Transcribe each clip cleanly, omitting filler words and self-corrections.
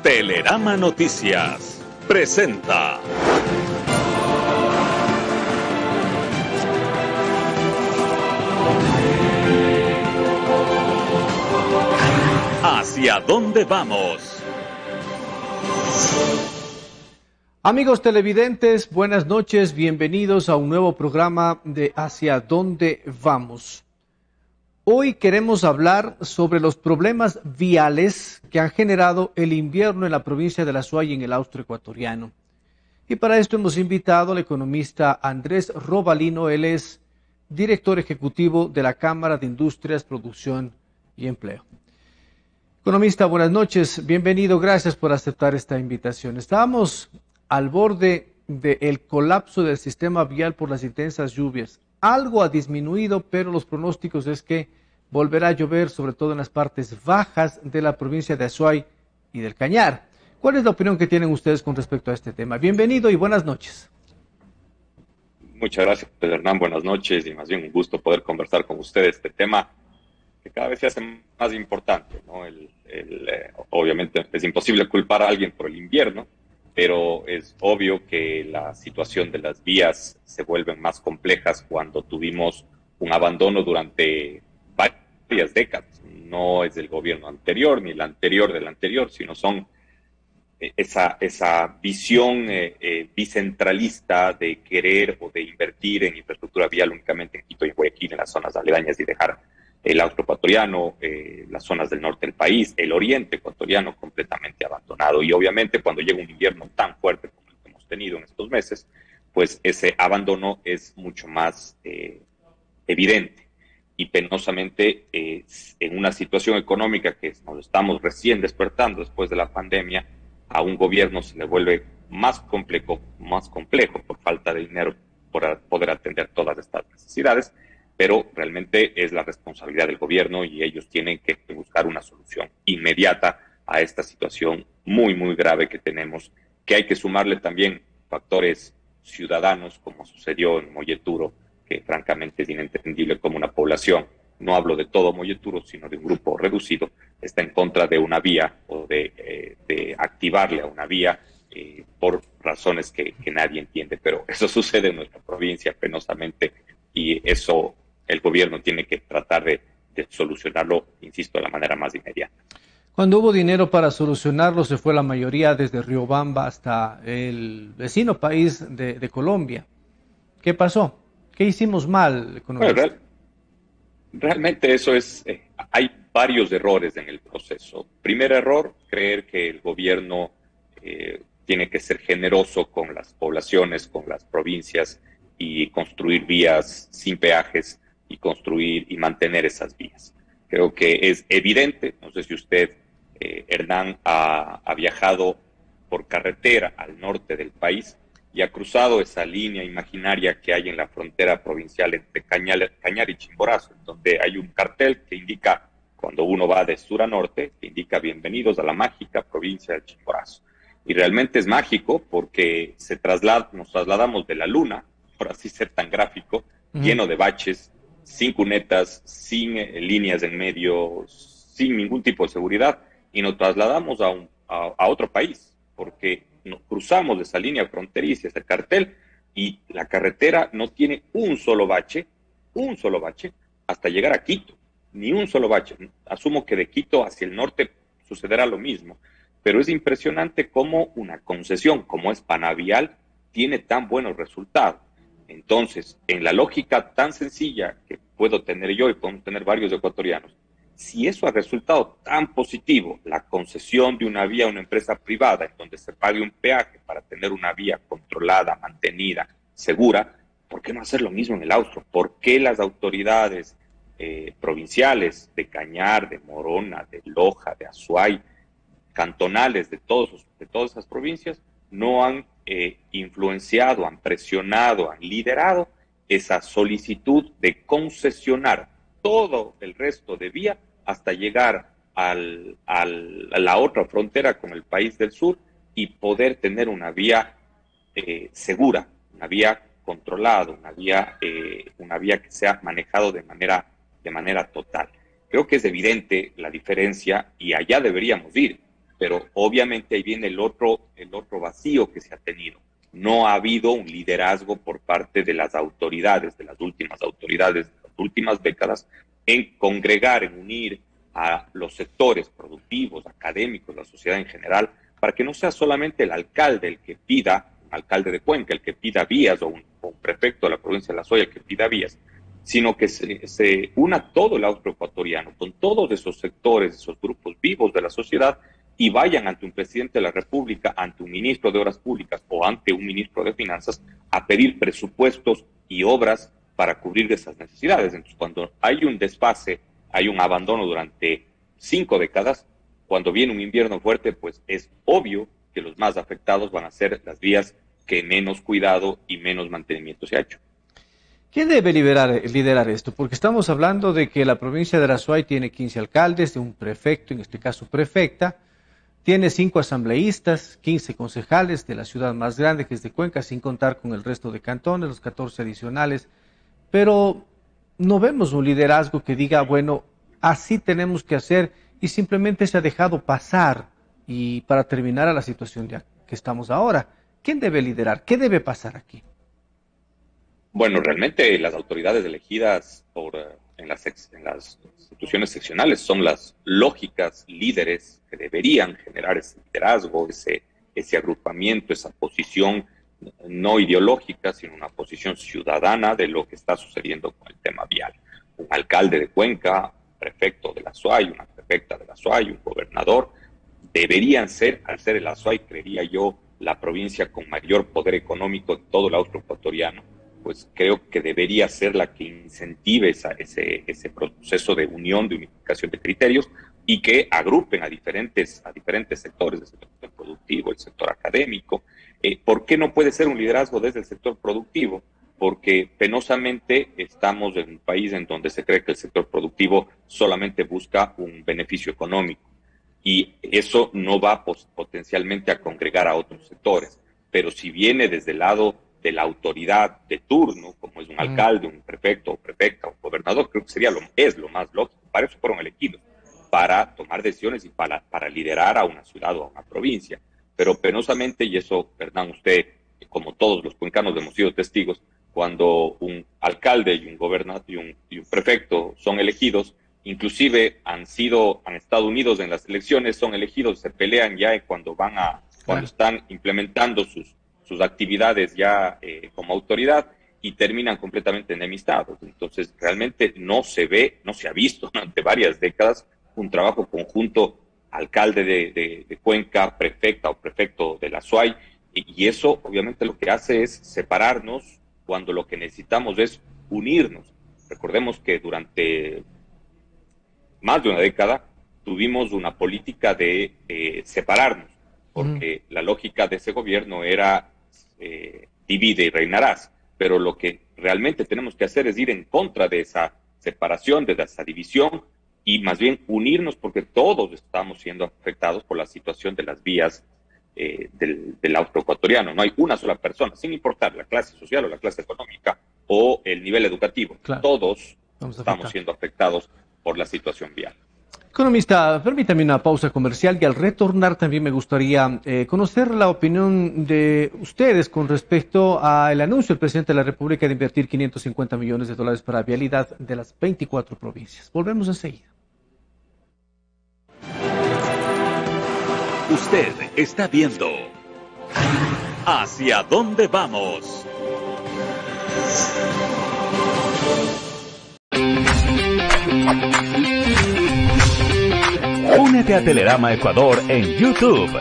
Telerama Noticias presenta ¿Hacia dónde vamos? Amigos televidentes, buenas noches, bienvenidos a un nuevo programa de Hacia dónde vamos. Hoy queremos hablar sobre los problemas viales que han generado el invierno en la provincia de La Suay, en el Austro Ecuatoriano. Y para esto hemos invitado al economista Andrés Robalino. Él es director ejecutivo de la Cámara de Industrias, Producción y Empleo. Economista, buenas noches, bienvenido, gracias por aceptar esta invitación. Estábamos al borde del colapso del sistema vial por las intensas lluvias. Algo ha disminuido, pero los pronósticos es que volverá a llover, sobre todo en las partes bajas de la provincia de Azuay y del Cañar. ¿Cuál es la opinión que tienen ustedes con respecto a este tema? Bienvenido y buenas noches. Muchas gracias, Hernán. Buenas noches y más bien un gusto poder conversar con ustedes este tema que cada vez se hace más importante, ¿no? Obviamente es imposible culpar a alguien por el invierno, pero es obvio que la situación de las vías se vuelve más complejas cuando tuvimos un abandono durante varias décadas. No es del gobierno anterior ni el anterior del anterior, sino son esa visión bicentralista de querer o de invertir en infraestructura vial únicamente en Quito y Guayaquil, en las zonas aledañas, y dejar el Austro Ecuatoriano, las zonas del norte del país, el oriente ecuatoriano completamente abandonado. Y obviamente cuando llega un invierno tan fuerte como el que hemos tenido en estos meses, pues ese abandono es mucho más evidente. Y penosamente en una situación económica que nos estamos recién despertando después de la pandemia, a un gobierno se le vuelve más complejo por falta de dinero para poder atender todas estas necesidades. Pero realmente es la responsabilidad del gobierno y ellos tienen que buscar una solución inmediata a esta situación muy, muy grave que tenemos, que hay que sumarle también factores ciudadanos, como sucedió en Molleturo, que francamente es inentendible como una población, no hablo de todo Molleturo, sino de un grupo reducido, está en contra de una vía o de activarle a una vía por razones que nadie entiende. Pero eso sucede en nuestra provincia penosamente, y eso el gobierno tiene que tratar de solucionarlo, insisto, de la manera más inmediata. Cuando hubo dinero para solucionarlo, se fue la mayoría desde Riobamba hasta el vecino país de Colombia. ¿Qué pasó? ¿Qué hicimos mal, economista? Bueno, realmente eso es, hay varios errores en el proceso. Primer error, creer que el gobierno tiene que ser generoso con las poblaciones, con las provincias, y construir vías sin peajes y construir y mantener esas vías. Creo que es evidente, no sé si usted, Hernán, ha viajado por carretera al norte del país y ha cruzado esa línea imaginaria que hay en la frontera provincial entre Cañar y Chimborazo, donde hay un cartel que indica, cuando uno va de sur a norte, que indica bienvenidos a la mágica provincia de Chimborazo. Y realmente es mágico porque nos trasladamos de la luna, por así ser tan gráfico, lleno de baches, sin cunetas, sin líneas en medio, sin ningún tipo de seguridad, y nos trasladamos a otro país, porque nos cruzamos de esa línea fronteriza, ese cartel, y la carretera no tiene un solo bache, hasta llegar a Quito, ni un solo bache. Asumo que de Quito hacia el norte sucederá lo mismo, pero es impresionante cómo una concesión como es Panavial tiene tan buenos resultados. Entonces, en la lógica tan sencilla que puedo tener yo y podemos tener varios ecuatorianos, si eso ha resultado tan positivo, la concesión de una vía a una empresa privada en donde se pague un peaje para tener una vía controlada, mantenida, segura, ¿por qué no hacer lo mismo en el Austro? ¿Por qué las autoridades provinciales de Cañar, de Morona, de Loja, de Azuay, cantonales de todas esas provincias, no han influenciado, han presionado, han liderado esa solicitud de concesionar todo el resto de vía hasta llegar a la otra frontera con el país del sur y poder tener una vía segura, una vía controlada, una vía que sea manejado de manera total? Creo que es evidente la diferencia y allá deberíamos ir. pero obviamente ahí viene el otro vacío que se ha tenido. No ha habido un liderazgo por parte de las autoridades, de las últimas décadas, en congregar, en unir a los sectores productivos, académicos, la sociedad en general, para que no sea solamente el alcalde el que pida, un alcalde de Cuenca, el que pida vías, o un prefecto de la provincia de La Suay el que pida vías, sino que se una todo el austro ecuatoriano, con todos esos sectores, esos grupos vivos de la sociedad, y vayan ante un presidente de la República, ante un ministro de Obras Públicas o ante un ministro de Finanzas a pedir presupuestos y obras para cubrir esas necesidades. Entonces, cuando hay un desfase, hay un abandono durante 5 décadas, cuando viene un invierno fuerte, pues es obvio que los más afectados van a ser las vías que menos cuidado y menos mantenimiento se ha hecho. ¿Quién debe liderar esto? Porque estamos hablando de que la provincia de Azuay tiene 15 alcaldes, de un prefecto, en este caso prefecta, tiene 5 asambleístas, 15 concejales de la ciudad más grande, que es de Cuenca, sin contar con el resto de cantones, los 14 adicionales. Pero no vemos un liderazgo que diga, bueno, así tenemos que hacer, y simplemente se ha dejado pasar y para terminar a la situación que estamos ahora. ¿Quién debe liderar? ¿Qué debe pasar aquí? Bueno, realmente las autoridades elegidas en las instituciones seccionales son las lógicas líderes que deberían generar ese liderazgo, ese agrupamiento, esa posición no ideológica, sino una posición ciudadana de lo que está sucediendo con el tema vial. Un alcalde de Cuenca, un prefecto de la Azuay, una prefecta de la Azuay, un gobernador, deberían ser, al ser el Azuay, creería yo, la provincia con mayor poder económico de todo el austro ecuatoriano, pues creo que debería ser la que incentive ese proceso de unión, de unificación de criterios, y que agrupen a diferentes sectores, el sector productivo, el sector académico. ¿Por qué no puede ser un liderazgo desde el sector productivo? Porque penosamente estamos en un país en donde se cree que el sector productivo solamente busca un beneficio económico, y eso no va potencialmente a congregar a otros sectores. Pero si viene desde el lado de la autoridad de turno, como es un alcalde, un prefecto o prefecta o gobernador, creo que es lo más lógico. Para eso fueron elegidos, para tomar decisiones y para liderar a una ciudad o a una provincia. Pero penosamente, y eso, Hernán, usted, como todos los cuencanos hemos sido testigos, cuando un alcalde y un gobernador y un prefecto son elegidos, inclusive han estado unidos en las elecciones, son elegidos, se pelean ya cuando están implementando sus actividades ya como autoridad, y terminan completamente enemistados. Entonces, realmente no se ha visto durante varias décadas un trabajo conjunto, alcalde de Cuenca, prefecta o prefecto de la Azuay, y eso obviamente lo que hace es separarnos cuando lo que necesitamos es unirnos. Recordemos que durante más de una década tuvimos una política de separarnos, porque la lógica de ese gobierno era divide y reinarás, pero lo que realmente tenemos que hacer es ir en contra de esa separación, de esa división, y más bien unirnos, porque todos estamos siendo afectados por la situación de las vías del austro ecuatoriano. No hay una sola persona, sin importar la clase social o la clase económica o el nivel educativo. Claro. Todos estamos siendo afectados por la situación vial. Economista, permítame una pausa comercial, y al retornar también me gustaría conocer la opinión de ustedes con respecto al anuncio del presidente de la República de invertir $550 millones para vialidad de las 24 provincias. Volvemos enseguida. Usted está viendo ¿Hacia dónde vamos? Únete a Telerama Ecuador en YouTube.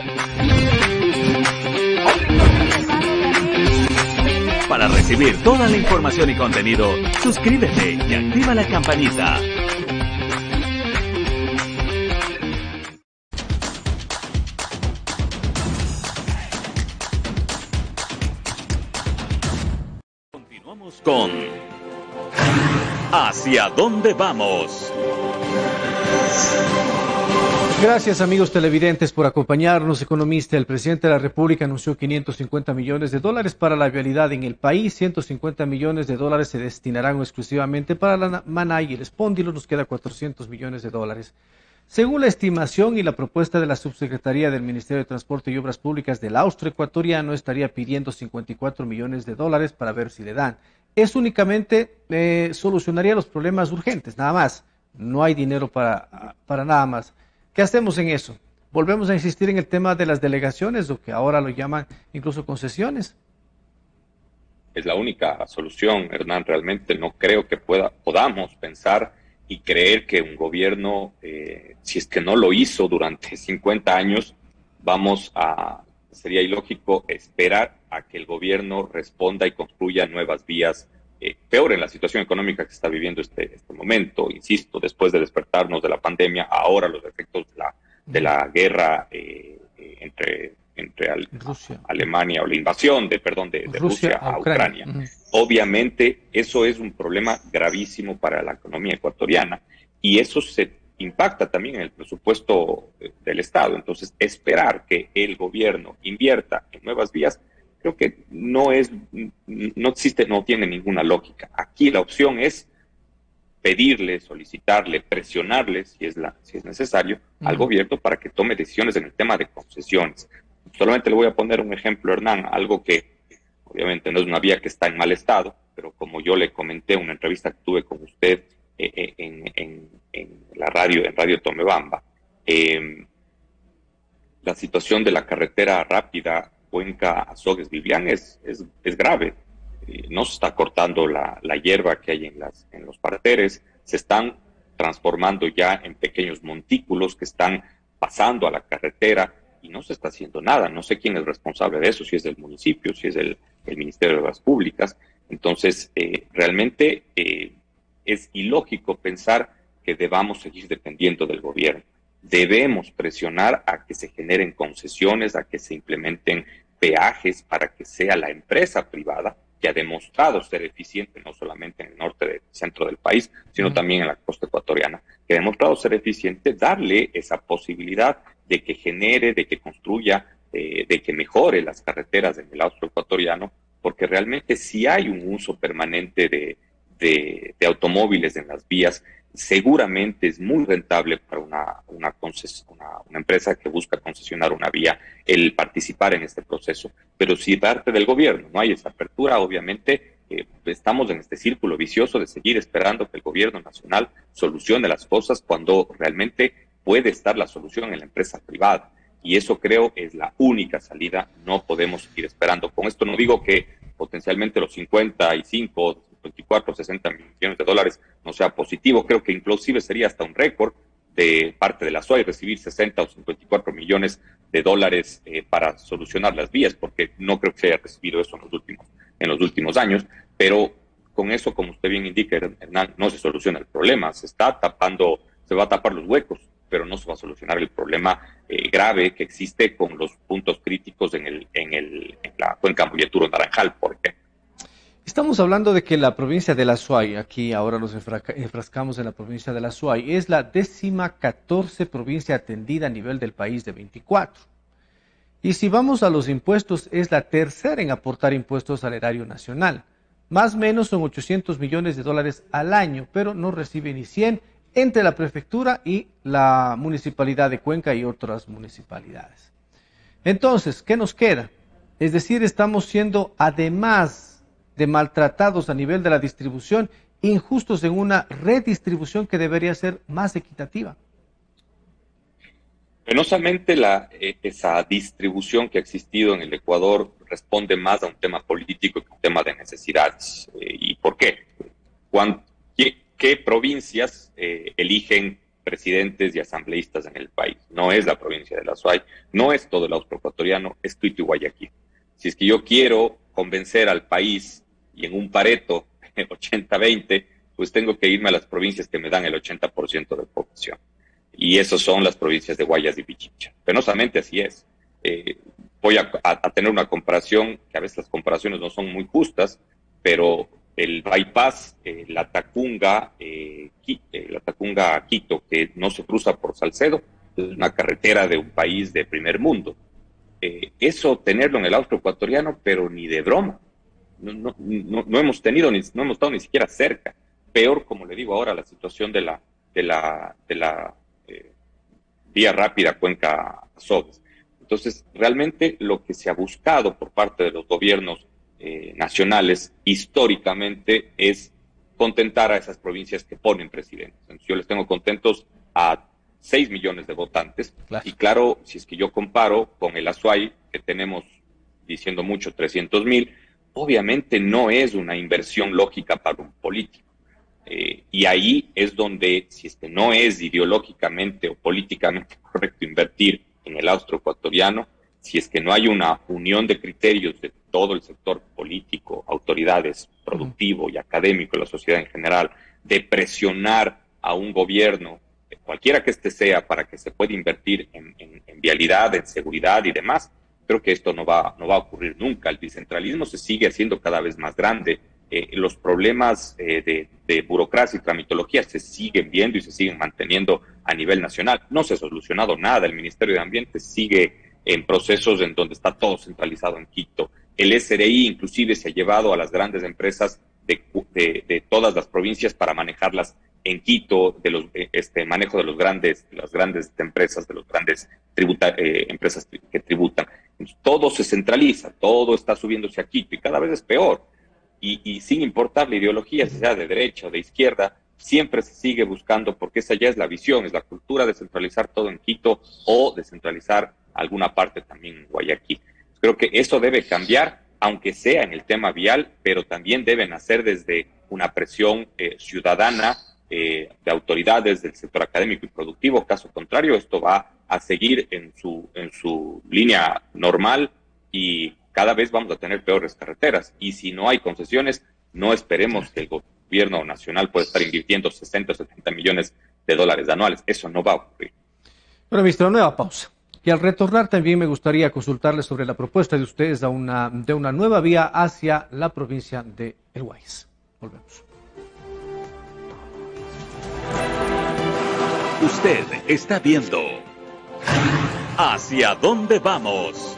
Para recibir toda la información y contenido, suscríbete y activa la campanita. Continuamos con ¿Hacia dónde vamos? Gracias, amigos televidentes, por acompañarnos. Economista, el presidente de la República anunció $550 millones para la vialidad en el país. $150 millones se destinarán exclusivamente para la Maná y el Espóndilo. Nos queda $400 millones. Según la estimación y la propuesta de la Subsecretaría del Ministerio de Transporte y Obras Públicas del austroecuatoriano, estaría pidiendo 54 millones de dólares para ver si le dan. Es únicamente solucionaría los problemas urgentes, nada más. No hay dinero para nada más. ¿Qué hacemos en eso? ¿Volvemos a insistir en el tema de las delegaciones, o que ahora lo llaman incluso concesiones? Es la única solución, Hernán. Realmente no creo que podamos pensar y creer que un gobierno, si es que no lo hizo durante 50 años, sería ilógico esperar a que el gobierno responda y construya nuevas vías, peor en la situación económica que está viviendo este momento. Insisto, después de despertarnos de la pandemia, ahora los efectos de la guerra entre Rusia. Alemania, o la invasión de Rusia a Ucrania. Obviamente eso es un problema gravísimo para la economía ecuatoriana, y eso se impacta también en el presupuesto del Estado. Entonces, esperar que el gobierno invierta en nuevas vías, creo que no existe, no tiene ninguna lógica. Aquí la opción es pedirle, solicitarle, presionarle, si es necesario, al gobierno para que tome decisiones en el tema de concesiones. Solamente le voy a poner un ejemplo, Hernán, algo que obviamente no es una vía que está en mal estado, pero como yo le comenté en una entrevista que tuve con usted en la radio, en Radio Tomebamba, la situación de la carretera rápida Cuenca-Azogues-Vivian es grave. No se está cortando la hierba que hay en los parterres, se están transformando ya en pequeños montículos que están pasando a la carretera, y no se está haciendo nada. No sé quién es responsable de eso, si es del municipio, si es el Ministerio de Obras Públicas. Entonces, realmente es ilógico pensar que debamos seguir dependiendo del gobierno. Debemos presionar a que se generen concesiones, a que se implementen peajes para que sea la empresa privada, que ha demostrado ser eficiente no solamente en el norte del centro del país, sino también en la costa ecuatoriana, que ha demostrado ser eficiente, darle esa posibilidad de que genere, de que construya, de que mejore las carreteras en el austro ecuatoriano, porque realmente si hay un uso permanente de automóviles en las vías, seguramente es muy rentable para una empresa que busca concesionar una vía el participar en este proceso. Pero si parte del gobierno no hay esa apertura, obviamente estamos en este círculo vicioso de seguir esperando que el gobierno nacional solucione las cosas cuando realmente puede estar la solución en la empresa privada. Y eso creo es la única salida. No podemos seguir esperando. Con esto no digo que potencialmente los 55, 54, 60 millones de dólares no sea positivo. Creo que inclusive sería hasta un récord de parte de la SUAY recibir 60 o 54 millones de dólares para solucionar las vías, porque no creo que se haya recibido eso en los últimos años. Pero con eso, como usted bien indica, Hernán, no se soluciona el problema. Se va a tapar los huecos, pero no se va a solucionar el problema grave que existe con los puntos críticos en la cuenca Molleturo-Naranjal, por ejemplo. Estamos hablando de que la provincia de la SUAY, aquí ahora nos enfrascamos en la provincia de la SUAY, es la 14ª provincia atendida a nivel del país de 24. Y si vamos a los impuestos, es la tercera en aportar impuestos al erario nacional. Más o menos son 800 millones de dólares al año, pero no recibe ni 100 entre la prefectura y la municipalidad de Cuenca y otras municipalidades. Entonces, ¿qué nos queda? Es decir, estamos siendo, además de maltratados a nivel de la distribución, injustos en una redistribución que debería ser más equitativa. Penosamente, esa distribución que ha existido en el Ecuador responde más a un tema político que a un tema de necesidades. ¿Y por qué? ¿Qué provincias eligen presidentes y asambleístas en el país? No es la provincia de la SUAY, no es todo el austro ecuatoriano, es Quito y Guayaquil. Si es que yo quiero convencer al país y en un Pareto 80-20, pues tengo que irme a las provincias que me dan el 80% de población. Y esas son las provincias de Guayas y Pichincha. Penosamente así es. Voy a tener una comparación, que a veces las comparaciones no son muy justas, pero el bypass, la Tacunga a Quito, que no se cruza por Salcedo, es una carretera de un país de primer mundo. Eso tenerlo en el austro ecuatoriano, pero ni de broma. No hemos estado ni siquiera cerca. Peor, como le digo ahora, la situación de vía rápida Cuenca-Azogues. Entonces, realmente lo que se ha buscado por parte de los gobiernos nacionales históricamente es contentar a esas provincias que ponen presidentes. Entonces, yo les tengo contentos a 6 millones de votantes. Claro. Y claro, si es que yo comparo con el Azuay, que tenemos, diciendo mucho, 300,000, obviamente no es una inversión lógica para un político. Y ahí es donde, si es que no es ideológicamente o políticamente correcto invertir en el austroecuatoriano, si es que no hay una unión de criterios de todo el sector político, autoridades, productivo y académico, la sociedad en general, de presionar a un gobierno, cualquiera que este sea, para que se pueda invertir en vialidad, en seguridad y demás, creo que esto no va a ocurrir nunca. El bicentralismo se sigue haciendo cada vez más grande. Los problemas de burocracia y tramitología se siguen viendo y se siguen manteniendo a nivel nacional. No se ha solucionado nada. El Ministerio de Ambiente sigue en procesos en donde está todo centralizado en Quito. El SRI inclusive se ha llevado a las grandes empresas de todas las provincias para manejarlas en Quito, de los manejo de las grandes empresas, de los grandes empresas que tributan. Entonces, todo se centraliza, todo está subiéndose a Quito y cada vez es peor. Y sin importar la ideología, si sea de derecha o de izquierda, siempre se sigue buscando, porque esa ya es la visión, es la cultura de centralizar todo en Quito o descentralizar alguna parte también en Guayaquil. Creo que eso debe cambiar, aunque sea en el tema vial, pero también deben hacer desde una presión ciudadana de autoridades del sector académico y productivo. Caso contrario, esto va a seguir en su línea normal y cada vez vamos a tener peores carreteras. Y si no hay concesiones, no esperemos que el gobierno nacional pueda estar invirtiendo 60 o 70 millones de dólares anuales. Eso no va a ocurrir. Bueno, ministro, nueva pausa. Y al retornar también me gustaría consultarle sobre la propuesta de ustedes de una nueva vía hacia la provincia de El Guayas. Volvemos. Usted está viendo ¿Hacia dónde vamos?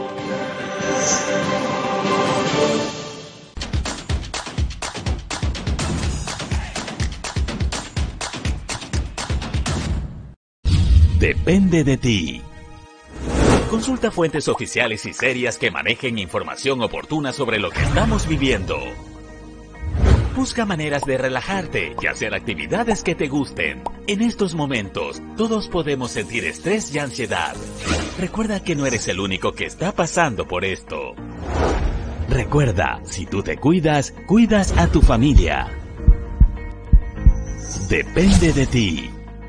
Depende de ti. Consulta fuentes oficiales y serias que manejen información oportuna sobre lo que estamos viviendo. Busca maneras de relajarte y hacer actividades que te gusten. En estos momentos, todos podemos sentir estrés y ansiedad. Recuerda que no eres el único que está pasando por esto. Recuerda, si tú te cuidas, cuidas a tu familia. Depende de ti.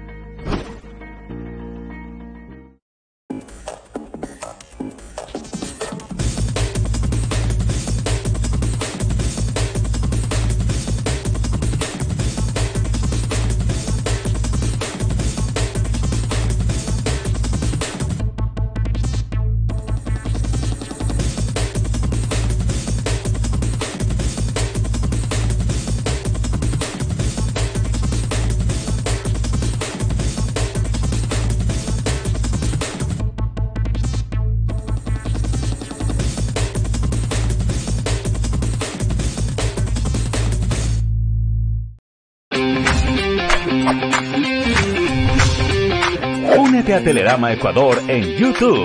Únete a Telerama Ecuador en YouTube.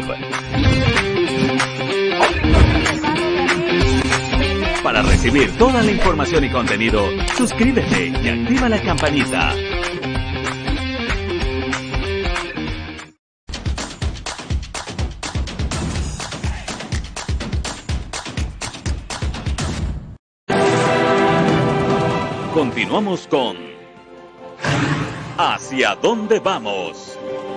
Para recibir toda la información y contenido, suscríbete y activa la campanita. Continuamos con ¿Hacia dónde vamos?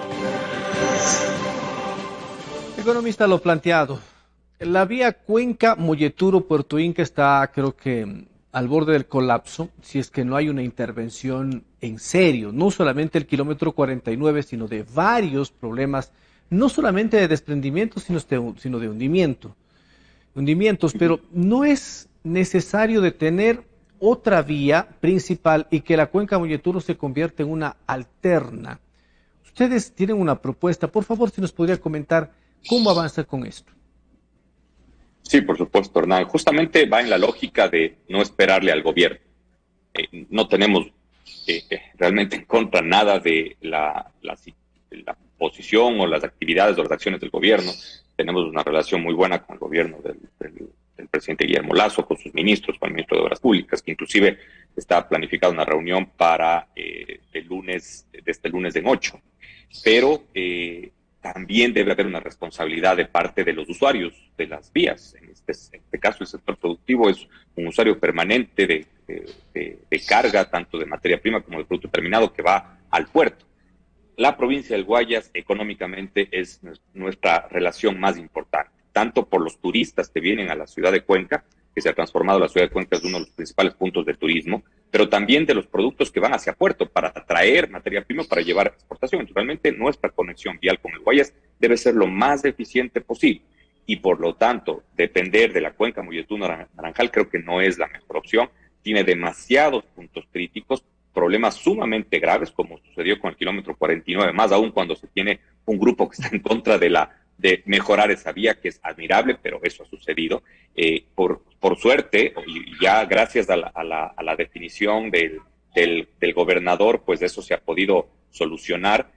Economista, lo planteado. La vía Cuenca-Molleturo-Puerto Inca está, creo que, al borde del colapso, si es que no hay una intervención en serio. No solamente el kilómetro 49, sino de varios problemas, no solamente de desprendimiento, sino de hundimientos. Pero no es necesario detener otra vía principal y que la Cuenca-Molleturo se convierta en una alterna. Ustedes tienen una propuesta. Por favor, si nos podría comentar cómo avanzar con esto. Sí, por supuesto, Hernán. Justamente va en la lógica de no esperarle al gobierno. No tenemos realmente en contra nada de la la posición o las actividades o las acciones del gobierno. Tenemos una relación muy buena con el gobierno del presidente Guillermo Lasso, con sus ministros, con el ministro de Obras Públicas, que inclusive está planificada una reunión para este lunes en 8. Pero también debe haber una responsabilidad de parte de los usuarios de las vías. En este caso, el sector productivo es un usuario permanente de carga, tanto de materia prima como de producto terminado, que va al puerto. La provincia del Guayas económicamente es nuestra relación más importante, tanto por los turistas que vienen a la ciudad de Cuenca, que se ha transformado la ciudad de Cuenca en uno de los principales puntos de turismo, pero también de los productos que van hacia puerto para traer materia prima para llevar a exportación. Entonces, realmente nuestra conexión vial con el Guayas debe ser lo más eficiente posible y por lo tanto depender de la cuenca Molleturo-Naranjal creo que no es la mejor opción. Tiene demasiados puntos críticos, problemas sumamente graves como sucedió con el kilómetro 49, más aún cuando se tiene un grupo que está en contra de mejorar esa vía, que es admirable, pero eso ha sucedido. Por suerte, y ya gracias a la definición del gobernador, pues eso se ha podido solucionar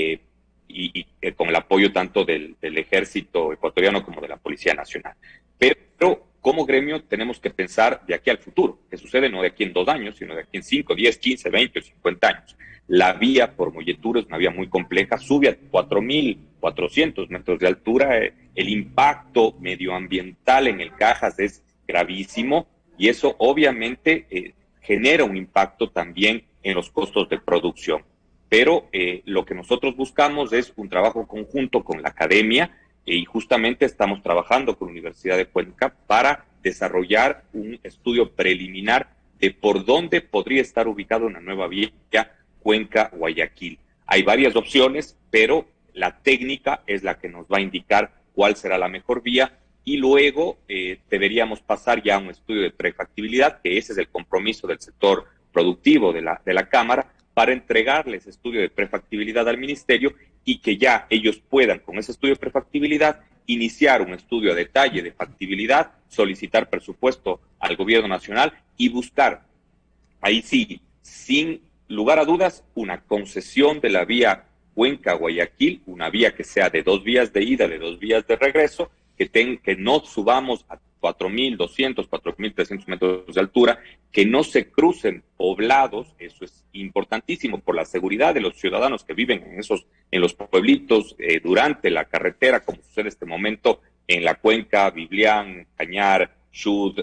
y con el apoyo tanto del ejército ecuatoriano como de la Policía Nacional. Pero como gremio tenemos que pensar de aquí al futuro, que sucede no de aquí en 2 años, sino de aquí en 5, 10, 15, 20 o 50 años. La vía por Molleturo es una vía muy compleja, sube a 4.400 metros de altura, el impacto medioambiental en el Cajas es gravísimo y eso obviamente genera un impacto también en los costos de producción. Pero lo que nosotros buscamos es un trabajo conjunto con la academia y justamente estamos trabajando con la Universidad de Cuenca para desarrollar un estudio preliminar de por dónde podría estar ubicada una nueva vía Cuenca-Guayaquil. Hay varias opciones, pero la técnica es la que nos va a indicar cuál será la mejor vía y luego deberíamos pasar ya a un estudio de prefactibilidad, que ese es el compromiso del sector productivo de la Cámara, para entregarles estudio de prefactibilidad al Ministerio y que ya ellos puedan, con ese estudio de prefactibilidad, iniciar un estudio a detalle de factibilidad, solicitar presupuesto al Gobierno Nacional y buscar, ahí sí, sin lugar a dudas, una concesión de la vía Cuenca-Guayaquil, una vía que sea de 2 vías de ida, de 2 vías de regreso, que no subamos a 4.200, 4.300 metros de altura, que no se crucen poblados, eso es importantísimo por la seguridad de los ciudadanos que viven en los pueblitos durante la carretera, como sucede en este momento en la Cuenca, Biblián, Cañar, Chud,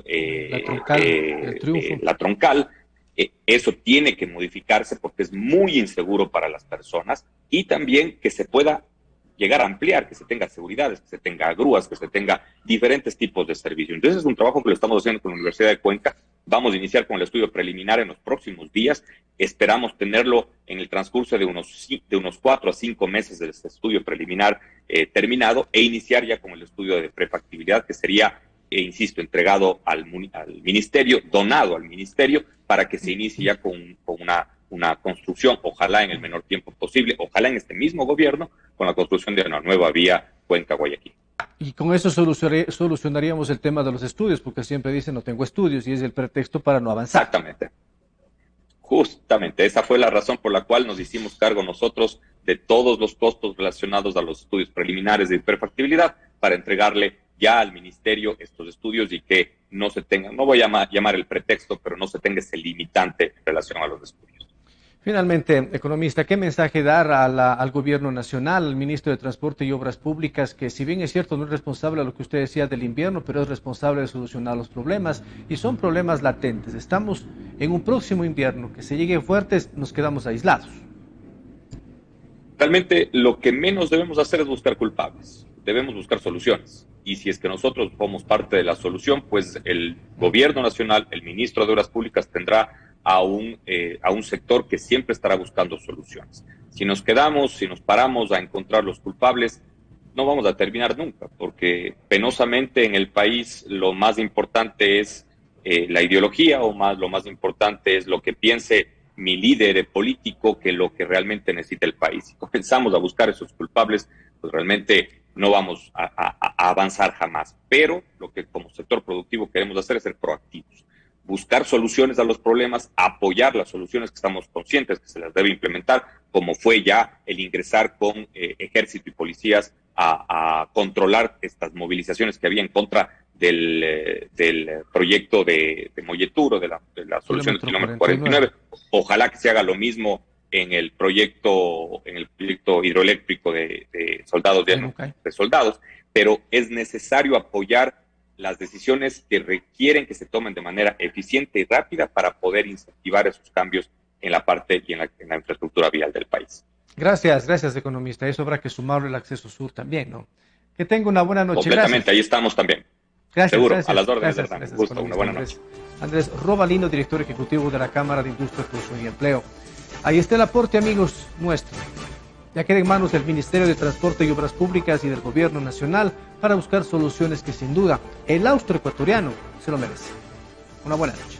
la Troncal. Eso tiene que modificarse porque es muy inseguro para las personas y también que se pueda llegar a ampliar, que se tenga seguridades, que se tenga grúas, que se tenga diferentes tipos de servicios. Entonces es un trabajo que lo estamos haciendo con la Universidad de Cuenca. Vamos a iniciar con el estudio preliminar en los próximos días. Esperamos tenerlo en el transcurso de unos 4 a 5 meses de este estudio preliminar terminado e iniciar ya con el estudio de prefactibilidad que sería, insisto, entregado al Ministerio, donado al Ministerio para que se inicie ya con una construcción, ojalá en el menor tiempo posible, ojalá en este mismo gobierno, con la construcción de una nueva vía Cuenca-Guayaquil. Y con eso solucionaríamos el tema de los estudios, porque siempre dicen no tengo estudios y es el pretexto para no avanzar. Exactamente. Justamente, esa fue la razón por la cual nos hicimos cargo nosotros de todos los costos relacionados a los estudios preliminares de perfectibilidad para entregarle ya al Ministerio estos estudios y que no se tenga, no voy a llamar el pretexto, pero no se tenga ese limitante en relación a los estudios. Finalmente, economista, ¿qué mensaje dar al Gobierno Nacional, al Ministro de Transporte y Obras Públicas, que si bien es cierto no es responsable de lo que usted decía del invierno, pero es responsable de solucionar los problemas y son problemas latentes? Estamos en un próximo invierno, que si llegue fuertes nos quedamos aislados. Realmente lo que menos debemos hacer es buscar culpables, debemos buscar soluciones. Y si es que nosotros somos parte de la solución, pues el Gobierno Nacional, el Ministro de Obras Públicas tendrá a un sector que siempre estará buscando soluciones. Si nos quedamos, si nos paramos a encontrar los culpables, no vamos a terminar nunca, porque penosamente en el país lo más importante es la ideología o lo más importante es lo que piense mi líder político que lo que realmente necesita el país. Si comenzamos a buscar esos culpables, pues realmente no vamos a avanzar jamás. Pero lo que como sector productivo queremos hacer es ser proactivos. buscar soluciones a los problemas, apoyar las soluciones que estamos conscientes que se las debe implementar, como fue ya el ingresar con ejército y policías a controlar estas movilizaciones que había en contra del proyecto de Molleturo, de la solución del kilómetro 49. Ojalá que se haga lo mismo en el proyecto hidroeléctrico de soldados, de soldados, pero es necesario apoyar las decisiones que requieren que se tomen de manera eficiente y rápida para poder incentivar esos cambios en la parte y en la infraestructura vial del país. Gracias, economista. Eso habrá que sumarlo el acceso sur también, ¿no? Que tenga una buena noche. Completamente, gracias. Ahí estamos también. Gracias. Seguro, gracias, a las órdenes, gracias, Hernán. Gusto, una buena noche. Andrés Robalino, director ejecutivo de la Cámara de Industria, Turismo y Empleo. Ahí está el aporte, amigos, nuestro. Ya queda en manos del Ministerio de Transporte y Obras Públicas y del Gobierno Nacional para buscar soluciones que sin duda el austroecuatoriano se lo merece. Una buena noche.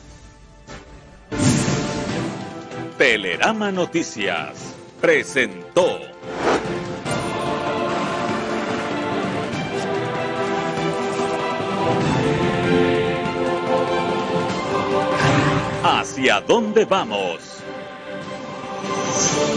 Telerama Noticias presentó ¿Hacia dónde vamos?